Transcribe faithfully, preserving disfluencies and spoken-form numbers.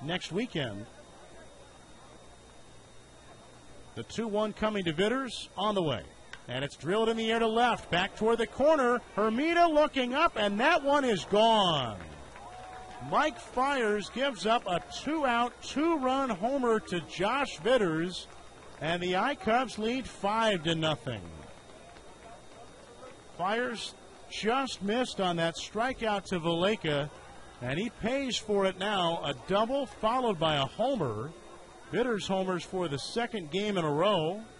next weekend. The two one coming to Vitters on the way. And it's drilled in the air to left. Back toward the corner. Hermida looking up, and that one is gone. Mike Fires gives up a two-out, two-run homer to Josh Vitters, and the I-Cubs lead five to nothing. Fires just missed on that strikeout to Valleca, and he pays for it now. A double followed by a homer. Vitters homers for the second game in a row.